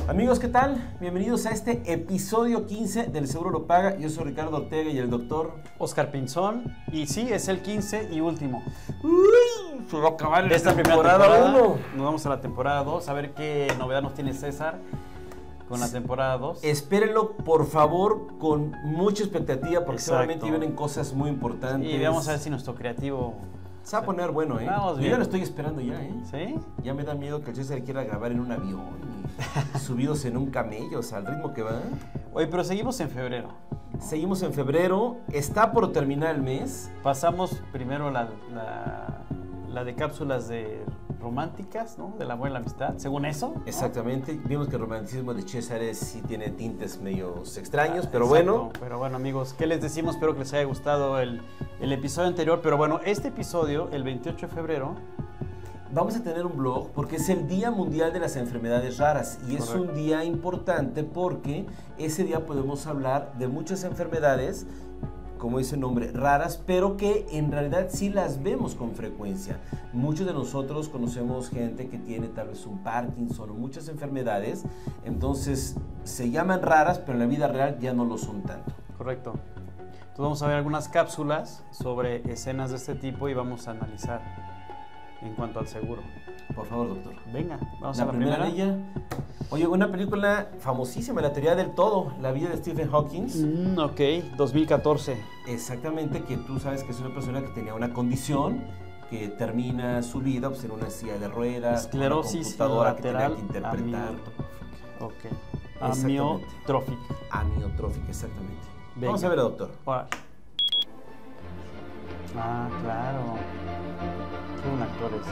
Amigos, ¿qué tal? Bienvenidos a este episodio 15 del Seguro Lo Paga. Yo soy Ricardo Ortega y el doctor Oscar Pinzón. Y sí, es el 15 y último. Se va a acabar de esta primera temporada 1. Nos vamos a la temporada 2, a ver qué novedad nos tiene César con la temporada 2. Espérenlo, por favor, con mucha expectativa, porque Exacto. seguramente vienen cosas muy importantes. Y vamos a ver si nuestro creativo... Se va a poner bueno, ¿eh? Vamos Yo bien. ya lo estoy esperando ya, ¿eh? ¿Sí? Ya me da miedo que el César quiera grabar en un avión y subidos en un camello, o sea, al ritmo que va. Oye, pero seguimos en febrero. Seguimos en febrero, está por terminar el mes. Pasamos primero la de cápsulas de románticas, ¿no? Del amor y la amistad, según eso, ¿no? Exactamente, vimos que el romanticismo de César sí tiene tintes medios extraños, pero Exacto. bueno. Pero bueno, amigos, ¿qué les decimos? Espero que les haya gustado el episodio anterior. Pero bueno, este episodio, el 28 de febrero... Vamos a tener un blog porque es el Día Mundial de las Enfermedades Raras y es un día importante porque ese día podemos hablar de muchas enfermedades, como dice el nombre, raras, pero que en realidad sí las vemos con frecuencia. Muchos de nosotros conocemos gente que tiene tal vez un Parkinson o muchas enfermedades, entonces se llaman raras, pero en la vida real ya no lo son tanto. Correcto. Entonces vamos a ver algunas cápsulas sobre escenas de este tipo y vamos a analizar en cuanto al seguro. Por favor, doctor. Venga, vamos La a la primera. de ella. Oye, una película famosísima, La teoría del todo, la vida de Stephen Hawking. Ok, 2014. Exactamente, que tú sabes que es una persona que tenía una condición que termina su vida pues, en una silla de ruedas, esclerosis computadora lateral que tenía que interpretar. Amiotrófica. Amiotrófica, exactamente. Venga. Vamos a ver, doctor. Ahora. Ah, claro. Qué buen actor es,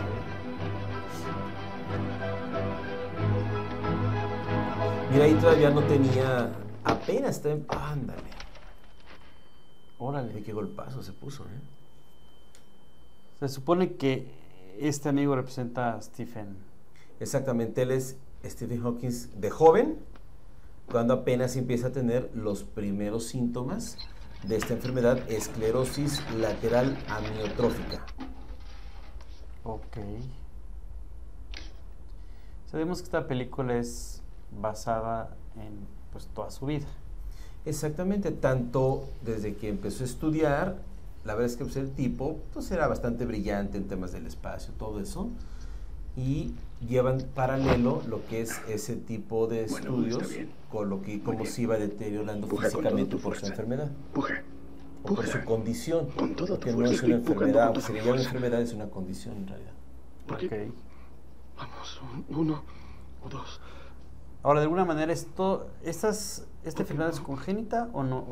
Mira, ahí todavía no tenía, apenas está en... Ándale. Órale. Qué golpazo se puso, ¿eh? Se supone que este amigo representa a Stephen. Exactamente, él es Stephen Hawking de joven, cuando apenas empieza a tener los primeros síntomas de esta enfermedad, esclerosis lateral amiotrófica. Ok. Sabemos que esta película es basada en pues toda su vida. Exactamente, tanto desde que empezó a estudiar, la verdad es que pues, el tipo pues, era bastante brillante en temas del espacio, todo eso, y llevan paralelo lo que es ese tipo de estudios con lo que cómo se iba deteriorando físicamente por su enfermedad. O por su condición, porque no es una enfermedad, se le llama enfermedad, es una condición en realidad. Ok. Vamos, 1 o 2. Ahora, de alguna manera, ¿esta enfermedad es congénita o no?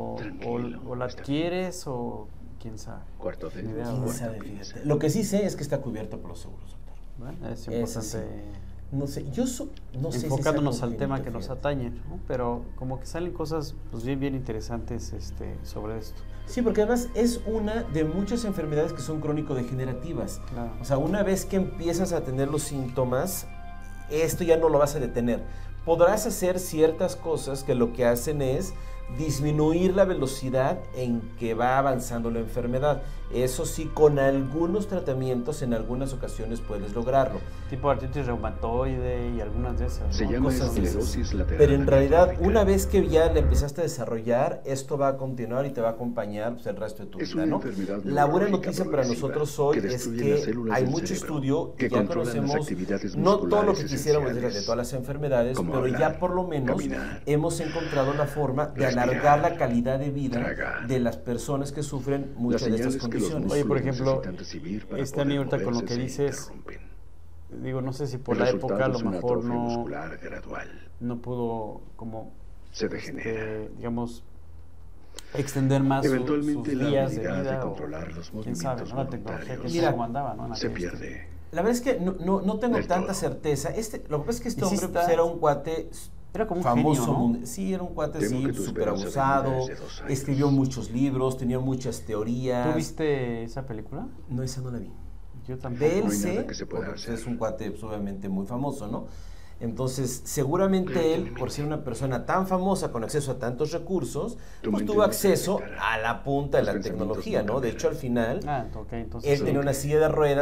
¿O la adquieres o quién sabe? Cuarto de Ni idea, ¿Quién ¿no? sabe? Fíjate. Lo que sí sé es que está cubierto por los seguros, doctor. Bueno, es Eso importante. No sé, no sé si Enfocándonos sea al tema que congénito, nos fíjate. atañe, ¿no? Pero como que salen cosas pues bien interesantes sobre esto. Sí, porque además es una de muchas enfermedades que son crónico-degenerativas. Claro. O sea, una vez que empiezas a tener los síntomas, esto ya no lo vas a detener. Podrás hacer ciertas cosas que lo que hacen es disminuir la velocidad en que va avanzando la enfermedad. Eso sí, con algunos tratamientos en algunas ocasiones puedes lograrlo. Tipo artritis reumatoide y algunas de esas, Se ¿no? llama Cosas de esclerosis esas. lateral. Pero en realidad, amiotrófica. una vez que ya la empezaste a desarrollar, esto va a continuar y te va a acompañar pues, el resto de tu Es vida, una ¿no? enfermedad La buena neurológica noticia para progresiva nosotros hoy que es destruye las que células hay del mucho cerebro, estudio que y ya controlan las conocemos actividades no todo lo que musculares quisiéramos decir de esenciales, todas las enfermedades, como pero hablar, ya por lo menos caminar, hemos encontrado una forma de respirar, alargar la calidad de vida tragar. de las personas que sufren Las muchas de estas señales que los condiciones. Oye, por músculos ejemplo, necesitan recibir para este poder amigo ahorita con lo que moverse se dices, interrumpen. digo, no sé si por El la resultado época a lo es una mejor atrofia no muscular gradual. pudo como, Se degenera. digamos, extender más sus Eventualmente la días de habilidad vida de o controlar los quién sabe, movimientos ¿no? La tecnología que voluntarios no Mira, como andaba, ¿no? En se aquellos pierde. La verdad es que no tengo Del tanta todo. certeza. Lo que pasa es que este Y sí hombre está- pues, era un cuate Era como un famoso. genio, ¿no? Sí, era un cuate Temo así, que tu súper esperanza de vida abusado, es de 2 años. escribió muchos libros, tenía muchas teorías. ¿Tú viste esa película? No, esa no la vi. Yo tampoco. De él No hay sé, nada que se pueda porque, pues, hacer. es un cuate pues, obviamente muy famoso, ¿no? Entonces, seguramente él, por ser una persona tan famosa con acceso a tantos recursos, Tu pues mente tuvo no se acceso afectará. a la punta de Tus la pensamientos tecnología, no ¿no? De hecho, al final, Ah, ok, entonces él sí. tenía una silla de ruedas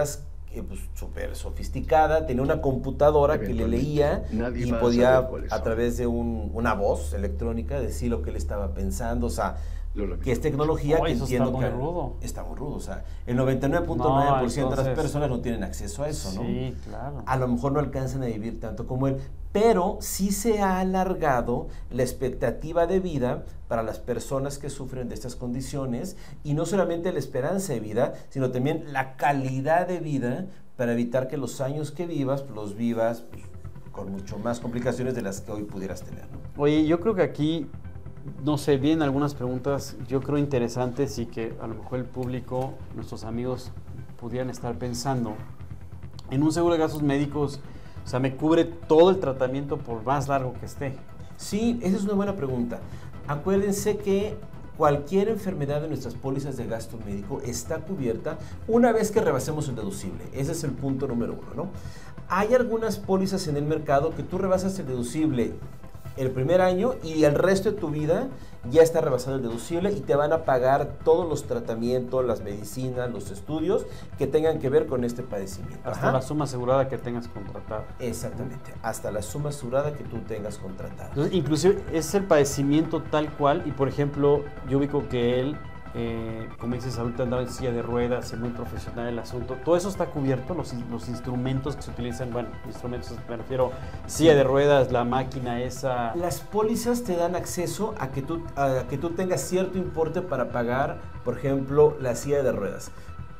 pues, súper sofisticada, tenía una computadora que le leía Nadie y va a podía saber cuáles a son. través de una voz electrónica decir lo que él estaba pensando, o sea, que es tecnología que eso está entiendo muy que rudo. está muy rudo, o sea, el 99.9% de las entonces, personas no tienen acceso a eso, ¿no? Sí, claro. A lo mejor no alcanzan a vivir tanto como él, pero sí se ha alargado la expectativa de vida para las personas que sufren de estas condiciones, y no solamente la esperanza de vida, sino también la calidad de vida, para evitar que los años que vivas, los vivas pues, con mucho más complicaciones de las que hoy pudieras tener, ¿no? Oye, yo creo que aquí, no sé, vienen algunas preguntas, yo creo interesantes y que a lo mejor el público, nuestros amigos, pudieran estar pensando. En un seguro de gastos médicos, o sea, ¿me cubre todo el tratamiento por más largo que esté? Sí, esa es una buena pregunta. Acuérdense que cualquier enfermedad de nuestras pólizas de gasto médico está cubierta una vez que rebasemos el deducible. Ese es el punto número uno, ¿no? Hay algunas pólizas en el mercado que tú rebasas el deducible el primer año y el resto de tu vida ya está rebasado el deducible y te van a pagar todos los tratamientos, las medicinas, los estudios que tengan que ver con este padecimiento. Hasta Ajá. la suma asegurada que tengas contratada. Exactamente, hasta la suma asegurada que tú tengas contratada. Entonces, inclusive es el padecimiento tal cual y, por ejemplo, yo ubico que él, como dices, ahorita andaba en silla de ruedas, es muy profesional el asunto. ¿Todo eso está cubierto? Los instrumentos que se utilizan, bueno, instrumentos me refiero, silla de ruedas, la máquina esa. Las pólizas te dan acceso a que tú tengas cierto importe para pagar, por ejemplo, la silla de ruedas.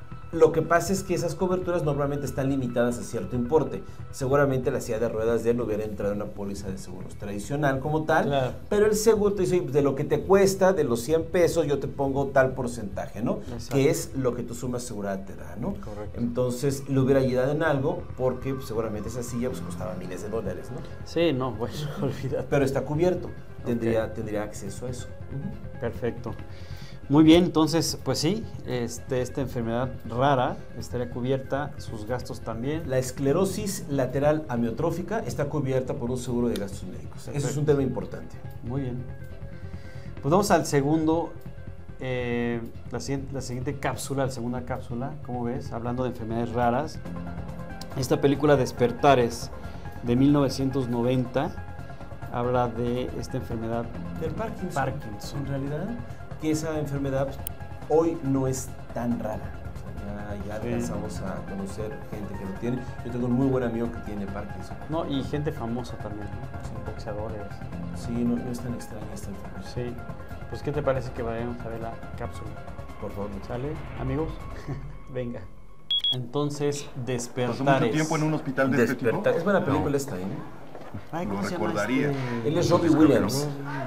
Lo que pasa es que esas coberturas normalmente están limitadas a cierto importe. Seguramente la silla de ruedas de él no hubiera entrado en una póliza de seguros tradicional como tal, Claro. pero el seguro te dice, de lo que te cuesta, de los 100 pesos, yo te pongo tal porcentaje, ¿no? Exacto. Que es lo que tu suma asegurada te da, ¿no? Correcto. Entonces, le hubiera ayudado en algo porque pues, seguramente esa silla pues, costaba miles de dólares, ¿no? Sí, no, bueno, olvídate. Pero está cubierto, tendría acceso a eso. Perfecto. Muy bien, entonces, pues sí, esta enfermedad rara estaría cubierta, sus gastos también. La esclerosis lateral amiotrófica está cubierta por un seguro de gastos médicos. Eso es un tema importante. Muy bien. Pues vamos al segundo, la siguiente cápsula, la segunda cápsula, ¿cómo ves? Hablando de enfermedades raras. Esta película Despertares de 1990 habla de esta enfermedad Del Parkinson. Parkinson. En realidad, que esa enfermedad hoy no es tan rara. O sea, ya alcanzamos a conocer gente que lo tiene. Yo tengo un muy buen amigo que tiene Parkinson. No, y gente famosa también, ¿no? Sí, boxeadores. Sí, no es tan extraña esta enfermedad. Sí. Pues, ¿qué te parece que vayamos a ver la cápsula? Por favor. ¿Sale, amigos? Venga. Entonces, ¿Pasó Despertares. mucho tiempo en un hospital de este tipo? Despertar. Es buena película esta, ¿eh? Ay, Lo ¿cómo se llama recordaría. Él es Robbie Williams.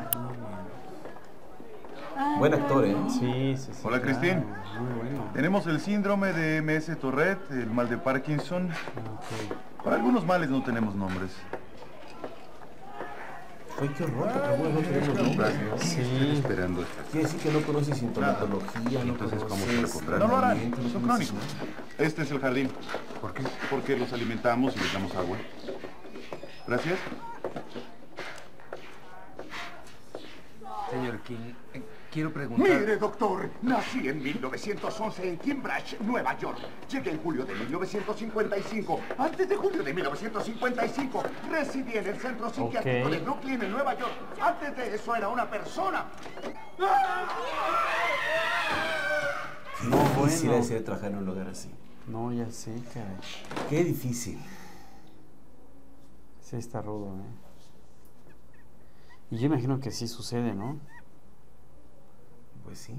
Buen actor, ¿eh? Sí, sí, sí. Hola, claro, Cristín. Muy bueno. Tenemos el síndrome de MS Tourette, el mal de Parkinson. Ok. Para algunos males no tenemos nombres. Ay, qué horror, porque algunos no tenemos nombres, ¿no? Estoy esperando esto. Quiere decir que no conoce sintomatología, no Entonces, ¿cómo conoce se recupera? No lo harán, tratamiento, no son conoce crónicos. nada. Este es el jardín. ¿Por qué? Porque los alimentamos y les damos agua. Gracias. Señor King, quiero preguntar... Mire, doctor, nací en 1911 en Cambridge, Nueva York. Llegué en julio de 1955. Antes de julio de 1955, residí en el centro psiquiátrico de Brooklyn, en Nueva York. Antes de eso era una persona. Qué difícil bueno. es ser trabajar en un lugar así. No, ya sé, caray. Qué difícil. Sí, está rudo, ¿eh? Y yo imagino que sí sucede, ¿no? Pues sí.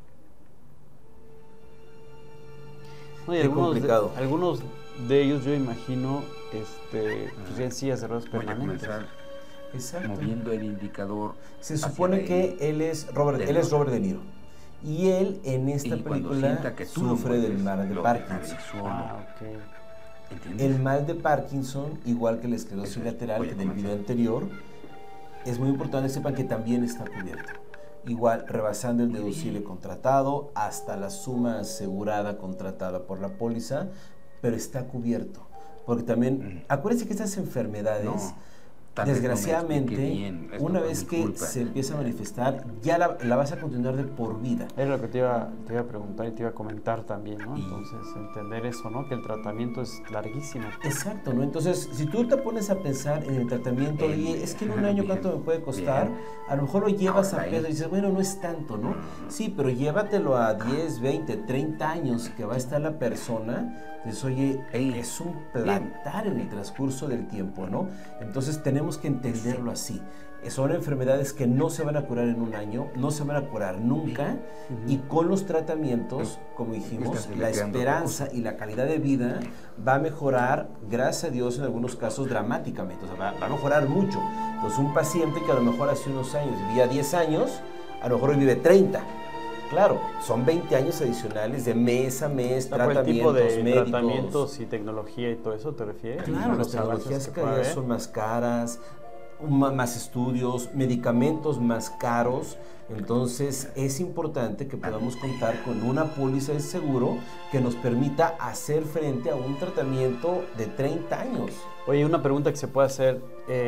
No, y Qué complicado. algunos de ellos yo imagino pues ya en sillas de ruedas Voy a permanentes. comenzar Exacto. moviendo el indicador. Se hacia supone la que L. él es Robert De Niro. Y él en esta Y cuando película sienta que tú lo sufre del mueves, mal de lo Parkinson. dejaré solo. Ah, ok. ¿Entiendes? El mal de Parkinson, igual que la esclerosis Eso es. lateral Voy a en el video comenzar. anterior, es muy importante que sepan que también está cubierto. Igual, rebasando el deducible contratado hasta la suma asegurada contratada por la póliza, pero está cubierto. Porque también, acuérdense que estas enfermedades Tal vez no me desgraciadamente, expliqué bien. Esto una fue vez mi que culpa. se empieza a manifestar, ya la vas a continuar de por vida. Era lo que te iba a preguntar y te iba a comentar también, ¿no? Entonces, entender eso, ¿no? Que el tratamiento es larguísimo. Exacto, ¿no? Entonces, si tú te pones a pensar en el tratamiento, oye, es que en un año cuánto me puede costar, a lo mejor lo llevas a peso y dices, bueno, no es tanto, ¿no? Sí, pero llévatelo a 10, 20, 30 años que va a estar la persona. Entonces, oye, es un plantar en el transcurso del tiempo, ¿no? Entonces, tenemos que entenderlo así. Son enfermedades que no se van a curar en un año, no se van a curar nunca, y con los tratamientos, como dijimos, la esperanza y la calidad de vida va a mejorar, gracias a Dios, en algunos casos dramáticamente, o sea, va a mejorar mucho. Entonces, un paciente que a lo mejor hace unos años vivía 10 años, a lo mejor hoy vive 30. Claro, son 20 años adicionales de mes a mes, tratamientos el tipo de médicos. Tratamientos y tecnología y todo eso, ¿te refieres? Claro, las Los avances tecnologías que cada pueda día haber. son más caras, más estudios, medicamentos más caros. Entonces es importante que podamos contar con una póliza de seguro que nos permita hacer frente a un tratamiento de 30 años. Oye, una pregunta que se puede hacer.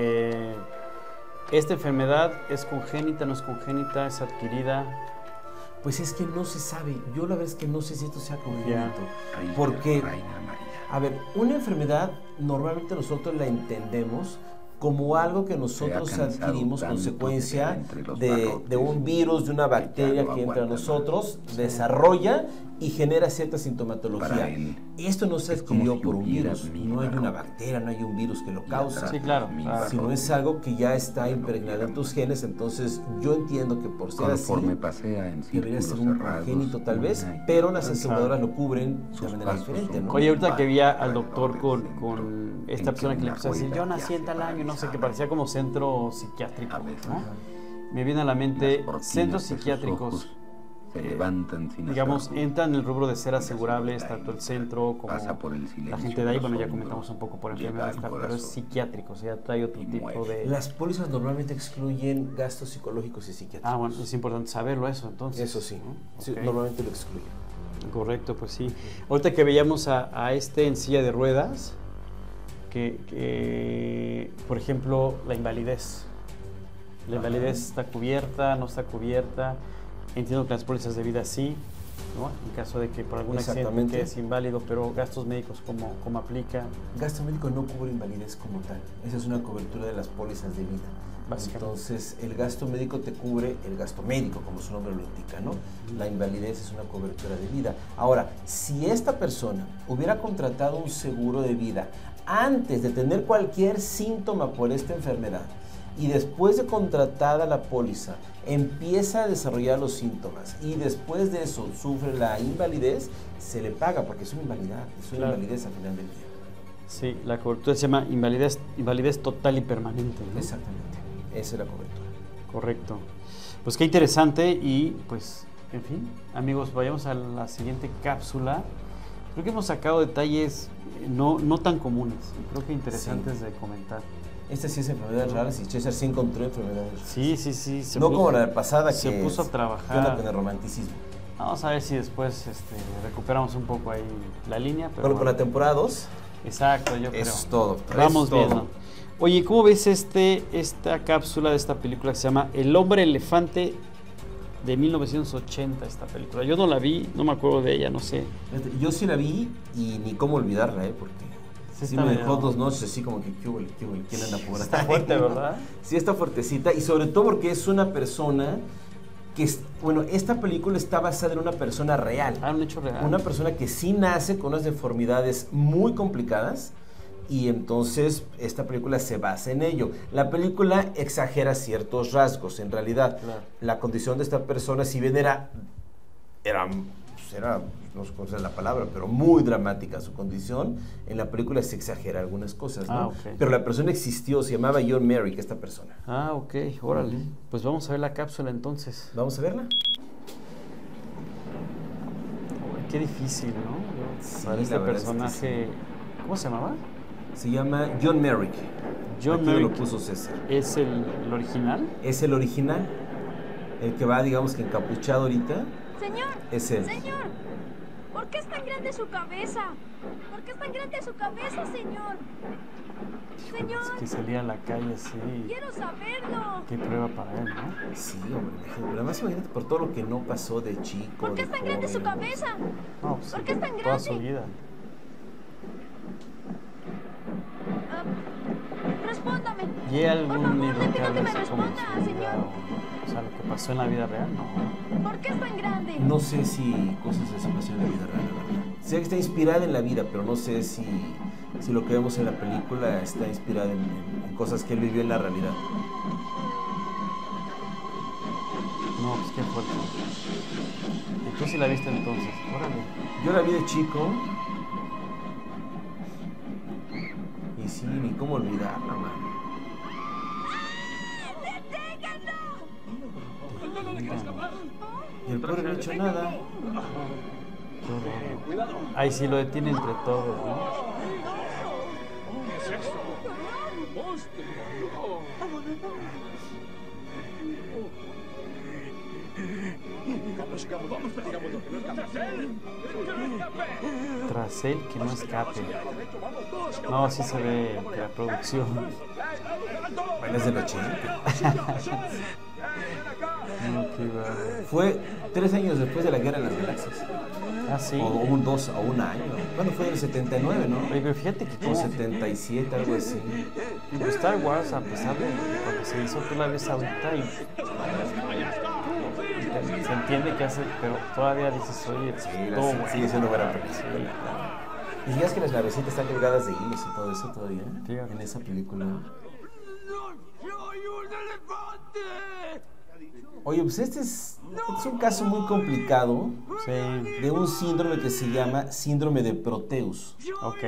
¿Esta enfermedad es congénita, no es congénita, es adquirida? Pues es que no se sabe. Yo la verdad es que no sé si esto sea congénito. Reina, Porque, Reina María. a ver, una enfermedad normalmente nosotros la entendemos como algo que nosotros Se ha cansado adquirimos tanto consecuencia de entre los de barrotes un virus, de una que ya bacteria no que entra a aguanta nosotros, desarrolla y genera cierta Para sintomatología. él, Esto no se es como adquirió si por un hubiera virus, mil no hay una barrotes. bacteria, no hay un virus que lo causa. Sí, claro. Mil Ah, Sino es algo que ya está impregnado en tus genes, entonces yo entiendo que por ser así conforme pasea en debería círculos ser un cerrados, congénito tal vez, una y pero las otra. aseguradoras lo cubren de Sus manera pasos diferente, son ¿no? Oye, ahorita que vi al Alrededor doctor del con centro, esta en persona que que le una empezó a decir, huella yo que nací en hace tal año, no sé, que paralizada. parecía como centro psiquiátrico, A veces, ¿no? Me viene a la mente las cortinas centros de sus psiquiátricos, ojos se levantan sin digamos, hacer entran en el rubro de ser ruido. asegurables, tanto el centro como Pasa por el silencio la gente de ahí, de los bueno, ya hombros, comentamos un poco por llega enfermedades, al tal, pero es corazón psiquiátrico, o sea, trae otro y tipo muere. de... Las pólizas normalmente excluyen gastos psicológicos y psiquiátricos. Ah, bueno, es importante saberlo eso, entonces. Eso sí, ¿no? sí, Ok. normalmente lo excluyen. Correcto, pues sí. Ahorita que veíamos a este en silla de ruedas, por ejemplo, la invalidez. La invalidez está cubierta, no está cubierta. Entiendo que las pólizas de vida sí, ¿no? En caso de que por algún accidente Exactamente. quedes inválido, pero gastos médicos, ¿cómo aplica? Gasto médico no cubre invalidez como tal. Esa es una cobertura de las pólizas de vida. Básicamente. Entonces, el gasto médico te cubre el gasto médico, como su nombre lo indica, ¿no? La invalidez es una cobertura de vida. Ahora, si esta persona hubiera contratado un seguro de vida antes de tener cualquier síntoma por esta enfermedad y después de contratada la póliza empieza a desarrollar los síntomas y después de eso sufre la invalidez, se le paga porque es una invalidez, Claro. invalidez al final del día. Sí, la cobertura se llama invalidez total y permanente, ¿no? Exactamente, esa es la cobertura. Correcto. Pues qué interesante y pues, en fin, amigos, vayamos a la siguiente cápsula. Creo que hemos sacado detalles no tan comunes y creo que interesantes de comentar. Esta sí es enfermedades raras y César sí encontró enfermedades raras. Sí. Se No puso- como la pasada que se puso a trabajar. ¿Qué onda con el romanticismo? Vamos a ver si después recuperamos un poco ahí la línea. Pero Bueno, con la temporada 2, Exacto, yo creo. eso es todo. Vamos eso es todo. viendo. Oye, ¿cómo ves esta cápsula de esta película que se llama El hombre elefante de 1980, esta película? Yo no la vi, no me acuerdo de ella, no sé. Fíjate, yo sí la vi y ni cómo olvidarla, porque Sí sí está me medio- dejó 2 noches así como que, ¿qué hubo? ¿Quién anda por Está ahí? fuerte, ¿verdad? Sí, está fuertecita y sobre todo porque es una persona que, bueno, esta película está basada en una persona real. Ah, un hecho real. Una persona que sí nace con unas deformidades muy complicadas y entonces esta película se basa en ello. La película exagera ciertos rasgos, en realidad. Claro. La condición de esta persona, si bien era no sé cómo es la palabra, pero muy dramática su condición, en la película se exagera algunas cosas, ¿no? Ah, ok. Pero la persona existió, se llamaba John Merrick, esta persona. Ah, ok, órale. Pues vamos a ver la cápsula entonces. ¿Vamos a verla? Uy, qué difícil, ¿no? Sí, Para este la verdad es que personaje. ¿Cómo se llamaba? Se llama John Merrick. John Aquí Merrick. lo puso César. ¿Es el original? Es el original, el que va, digamos que encapuchado ahorita, Señor, es él. señor. ¿Por qué es tan grande su cabeza? ¿Por qué es tan grande su cabeza, señor? Señor. Es que salir a la calle así. Quiero saberlo. Qué prueba para él, ¿no? Sí, hombre, pero además imagínate por todo lo que no pasó de chico. ¿Por qué es tan grande su joven. cabeza? No, pues, ¿Por qué es tan toda su grande? vida. Respóndame. ¿Y hay Por algún favor, libro le que pido que hable me así como de responda, su vida? señor. O sea, lo que pasó en la vida real, no. ¿Por qué es tan grande? No sé si cosas de esa pasión en la vida real, la verdad. Sé que está inspirada en la vida, pero no sé si lo que vemos en la película está inspirada en cosas que él vivió en la realidad. No, pues qué fuerte. ¿Y tú sí la viste entonces? Órale. Yo la vi de chico. Y sí, ni cómo olvidarla, man. Y el pobre no ha hecho nada. Qué horror. Ahí sí lo detiene entre todos, ¿no? Tras él, que no escape. No, sí se ve la producción. Bueno, es del 80. No, qué bárbaro. Fue 3 años después de la Guerra de las Galaxias. Ah, sí. O un año. Bueno, fue en el 79, ¿no? Oye, pero fíjate que O como 77, algo así. Star Wars, a pesar de cuando se hizo, tú la ves ahorita y se entiende que hace, pero todavía dices, oye, Sí, todo bueno. sigue siendo buena película. Sí. ¿Y digas que las navecitas están colgadas de hilos y todo eso todavía? Fíjate. En esa película. Oye, pues este es un caso muy complicado Sí, de un síndrome que se llama síndrome de Proteus. ok.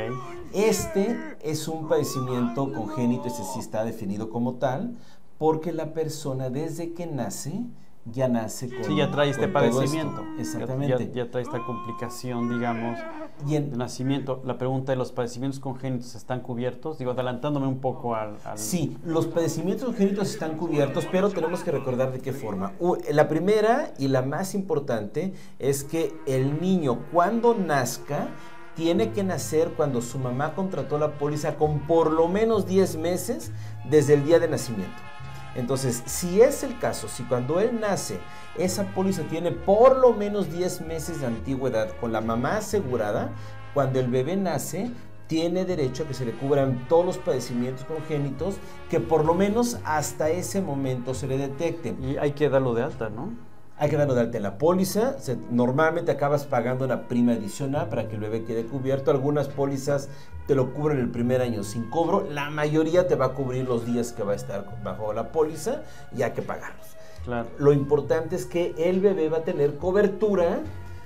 Este es un padecimiento congénito, este sí está definido como tal, porque la persona desde que nace ya nace con Sí, ya trae este con todo esto. padecimiento. Exactamente. Ya trae esta complicación, digamos, Y de en- nacimiento. La pregunta de los padecimientos congénitos están cubiertos. Digo, adelantándome un poco al... Sí, los padecimientos congénitos están cubiertos, pero tenemos que recordar de qué forma. La primera y la más importante es que el niño cuando nazca tiene que nacer cuando su mamá contrató la póliza con por lo menos 10 meses desde el día de nacimiento. Entonces, si es el caso, si cuando él nace, esa póliza tiene por lo menos 10 meses de antigüedad con la mamá asegurada, cuando el bebé nace, tiene derecho a que se le cubran todos los padecimientos congénitos que por lo menos hasta ese momento se le detecten. Y hay que darlo de alta, ¿no? Hay que darlo de alta en la póliza. Normalmente acabas pagando una prima adicional para que el bebé quede cubierto. Algunas pólizas te lo cubren el primer año sin cobro. La mayoría te va a cubrir los días que va a estar bajo la póliza y hay que pagarlos. Claro. Lo importante es que el bebé va a tener cobertura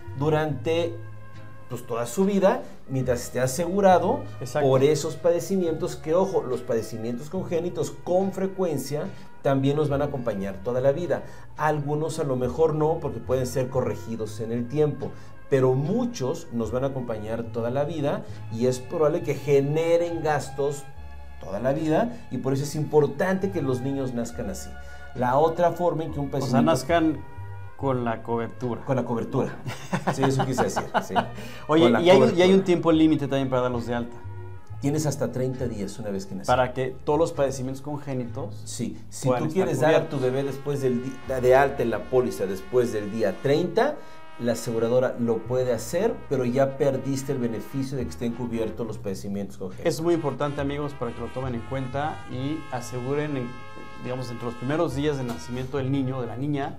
durante pues, toda su vida mientras esté asegurado. Exacto. Por esos padecimientos que, ojo, los padecimientos congénitos con frecuencia también nos van a acompañar toda la vida. Algunos a lo mejor no, porque pueden ser corregidos en el tiempo, pero muchos nos van a acompañar toda la vida y es probable que generen gastos toda la vida y por eso es importante que los niños nazcan así. La otra forma en que un O sea, padecimiento... nazcan con la cobertura. Con la cobertura. Sí, eso quise decir. Sí. Oye, Con la y hay cobertura. un tiempo límite también para darlos de alta. Tienes hasta 30 días una vez que nace. Para que todos los padecimientos congénitos... Sí, si puedan tú estar quieres dar a cubiertos. tu bebé después del de alta en la póliza después del día 30, la aseguradora lo puede hacer, pero ya perdiste el beneficio de que estén cubiertos los padecimientos congénitos. Es muy importante, amigos, para que lo tomen en cuenta y aseguren, digamos, entre los primeros días de nacimiento del niño o de la niña,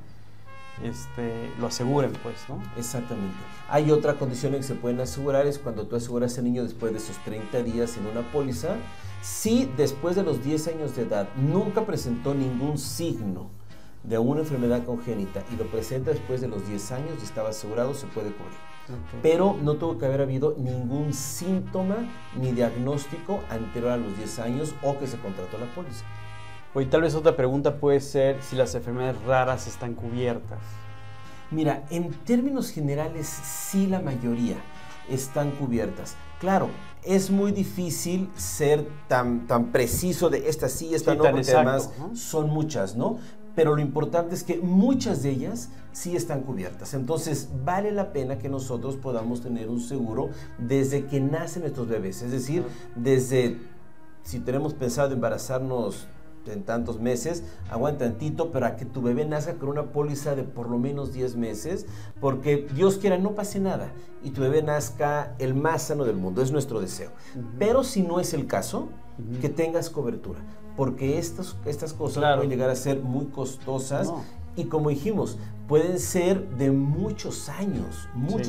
lo aseguren, pues, ¿no? Exactamente. Hay otra condición en que se pueden asegurar, es cuando tú aseguras al niño después de esos 30 días en una póliza, si después de los 10 años de edad nunca presentó ningún signo de una enfermedad congénita y lo presenta después de los 10 años y estaba asegurado, se puede cubrir. Ok. Pero no tuvo que haber habido ningún síntoma ni diagnóstico anterior a los 10 años o que se contrató la póliza. Oye, tal vez otra pregunta puede ser si las enfermedades raras están cubiertas. Mira, en términos generales, sí, la mayoría están cubiertas. Claro, es muy difícil ser tan preciso de esta sí, esta Sí, no, tan porque exacto, además ¿no? son muchas, ¿no? pero lo importante es que muchas de ellas sí están cubiertas. Entonces, vale la pena que nosotros podamos tener un seguro desde que nacen nuestros bebés. Es decir, desde, si tenemos pensado embarazarnos en tantos meses, aguanta tantito, pero a que tu bebé nazca con una póliza de por lo menos 10 meses, porque Dios quiera no pase nada y tu bebé nazca el más sano del mundo, es nuestro deseo. Pero si no es el caso, que tengas cobertura, porque estas cosas pueden llegar a ser muy costosas y, como dijimos, pueden ser de muchos años,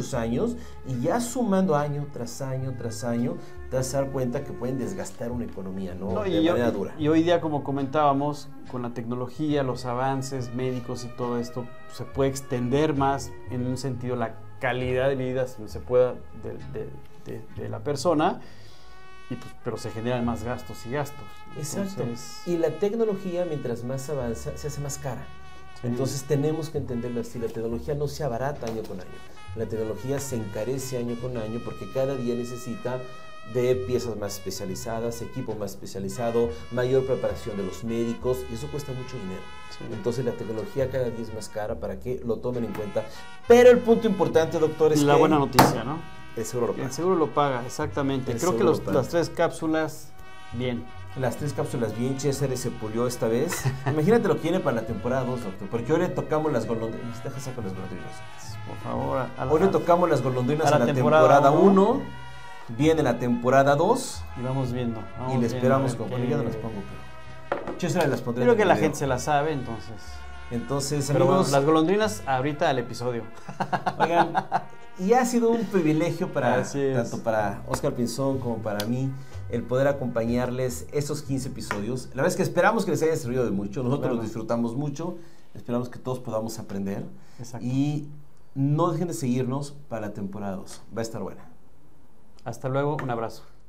y ya sumando año tras año tras año, te vas a dar cuenta que pueden desgastar una economía, de manera dura. Y hoy día, como comentábamos, con la tecnología, los avances médicos y todo esto, se puede extender más en un sentido la calidad de vida, si se pueda, de la persona, y pues, pero se generan más gastos y gastos. Exacto. Entonces, y la tecnología, mientras más avanza, se hace más cara. Entonces tenemos que entenderlo así, la tecnología no se abarata año con año. La tecnología se encarece año con año porque cada día necesita de piezas más especializadas, equipo más especializado, mayor preparación de los médicos, y eso cuesta mucho dinero. Entonces la tecnología cada día es más cara para que lo tomen en cuenta. Pero el punto importante, doctor, es la buena noticia, ¿no? El seguro lo paga. El seguro lo paga, exactamente. Creo que las 3 cápsulas, bien. Las 3 cápsulas bien, César se pulió esta vez. Imagínate lo que viene para la temporada 2, doctor, porque hoy le tocamos las golondrinas. Deja sacar las golondrinas. Por favor. Hoy le tocamos las golondrinas a la temporada 1. Viene la temporada 2. Y vamos viendo. Y le esperamos con... Bueno, ya no las pongo, pero... César las pondré. Creo que la gente se la sabe, entonces... Pero amigos, bueno, las golondrinas ahorita al episodio. Oigan, y ha sido un privilegio tanto para Oscar Pinzón como para mí el poder acompañarles esos 15 episodios. La verdad es que esperamos que les haya servido de mucho. Nosotros los disfrutamos mucho. Esperamos que todos podamos aprender. Exacto. Y no dejen de seguirnos para la temporada 2. Va a estar buena. Hasta luego. Un abrazo.